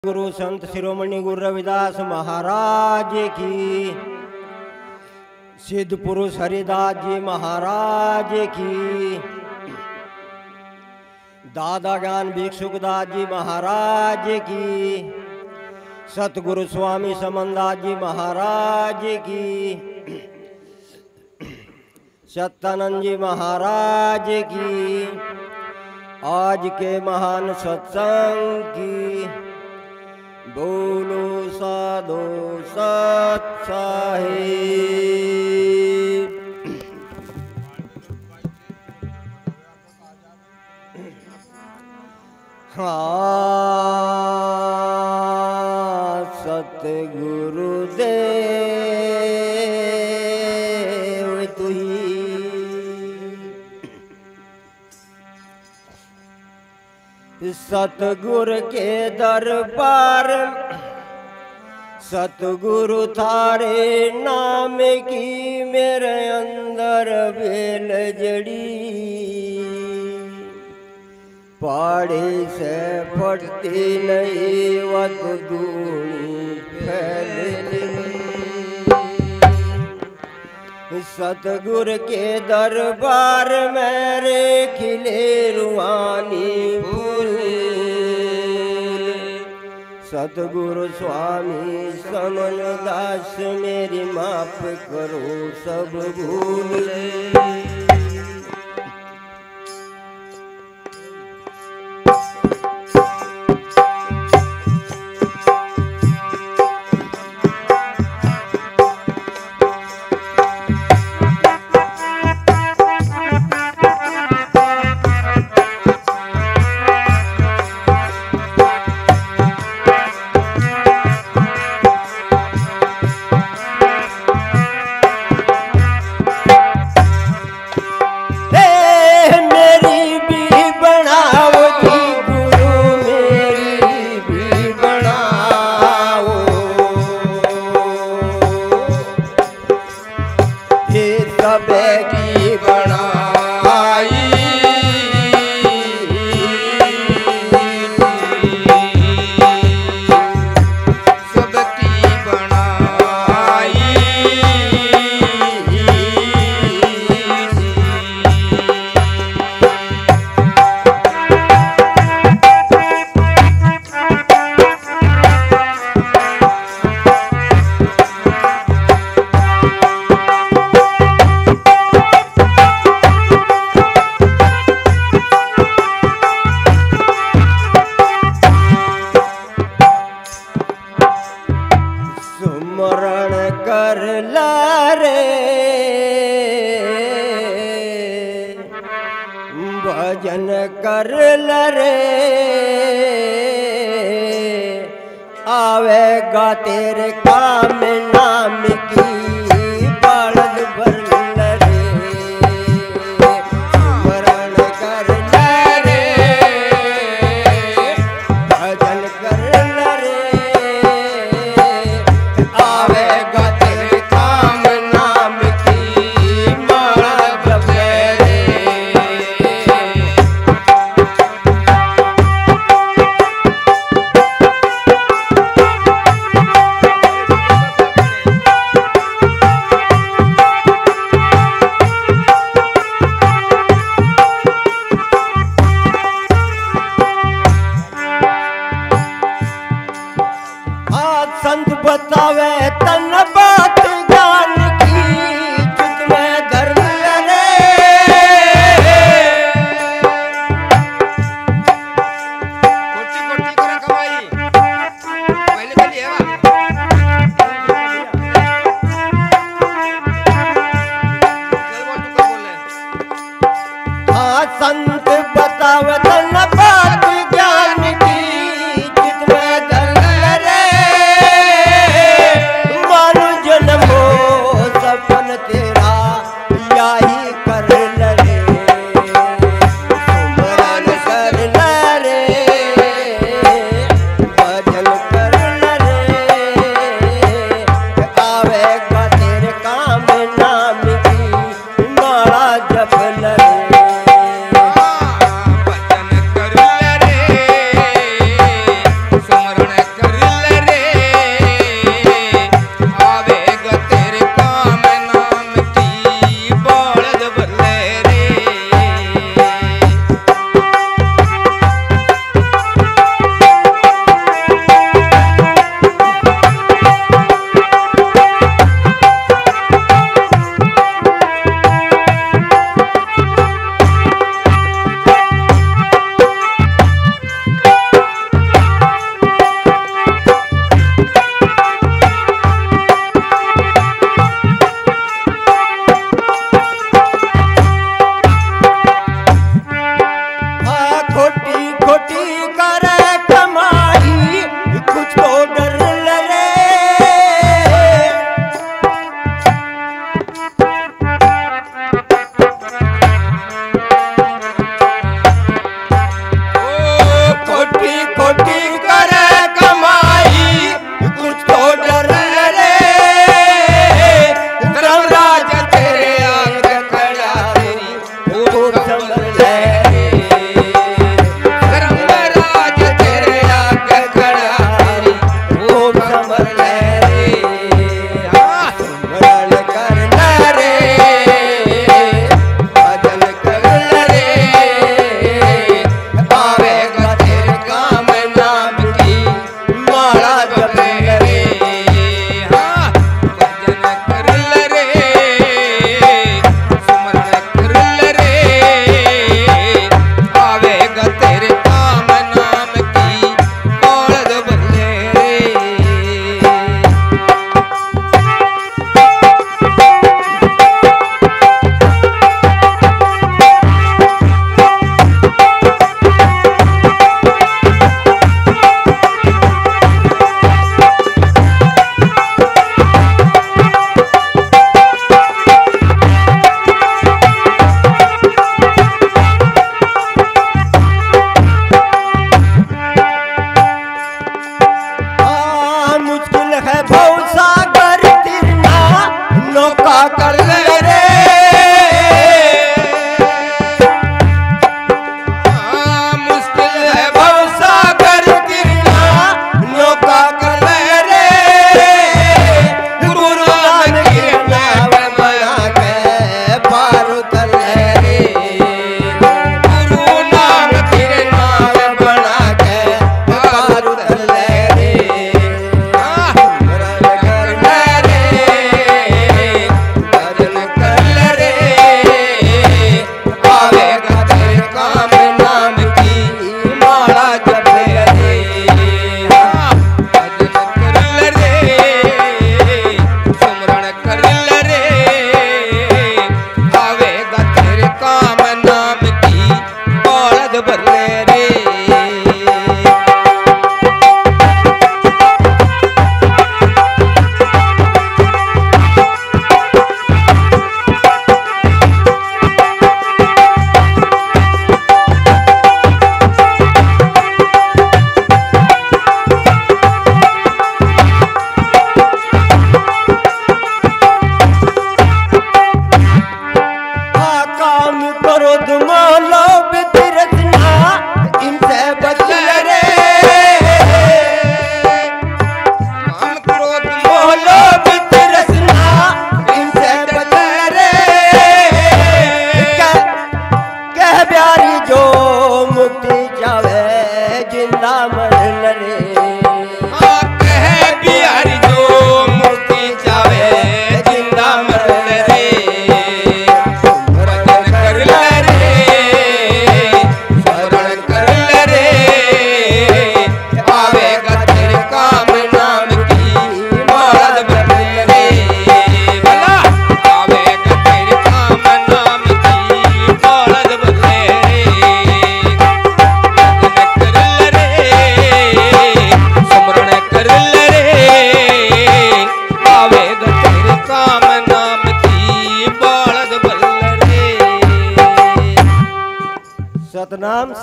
गुरु संत शिरोमणि गुरु रविदास महाराज की, सिद्ध पुरुष हरिदास जी महाराज की, दादा ज्ञान भिक्षुकदास जी महाराज की, सतगुरु स्वामी समनदास जी महाराज की, सत्यानंद जी महाराज की, आज के महान सत्संग की। बोलो साधु सत साहिब। हाँ सतगुरु देव तुही, सतगुरु के दरबार, सतगुरु थारे नाम की मेरे अंदर बेल जड़ी, पहाड़ी से फटती नहीं वत दूनी फैलनी। सतगुरु के दरबार मेरे खिले रुहानी फूल, सतगुरु स्वामी समनदास मेरी माफ करो सब भूल। भजन कर लरे आवेगा तेरे काम नाम की बलद भर लरे, स्मरण कर लरे भजन कर लरे आवेगा तेरे काम नाम की बलद भर। संत बतावे तन बात ज्ञान की, चित में धर्म लरे कोटी कोटी करा कमाई पहले चली है हाँ संत बतावे तन बात ज्ञान की, चित में धर्म लरे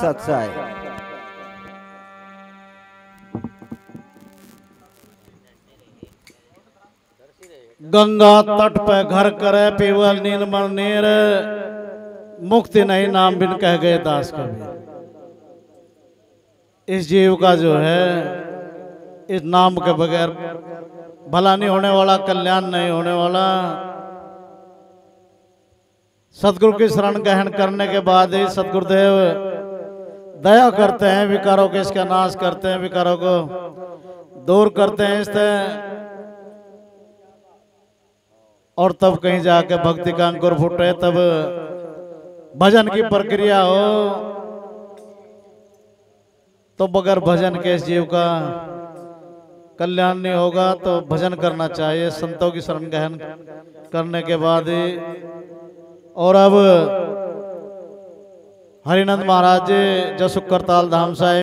सत्साई। गंगा तट पे घर करे पीवल नीलमल नीर, मुक्ति नहीं नाम बिन कह गए दास कबीर। इस जीव का जो है इस नाम के बगैर भला नहीं होने वाला, कल्याण नहीं होने वाला। सतगुरु की शरण ग्रहण करने के बाद ही सतगुरुदेव दया करते हैं, विकारों के इसका नाश करते हैं, विकारों को दूर करते हैं इससे, और तब कहीं जाके भक्ति का अंकुर फूटे, तब भजन की प्रक्रिया हो। तो बगैर भजन के इस जीव का कल्याण नहीं होगा। तो भजन करना चाहिए संतों की शरण ग्रहण करने के बाद ही। और अब हरिनंद महाराज जी जसु करताल धाम साहिब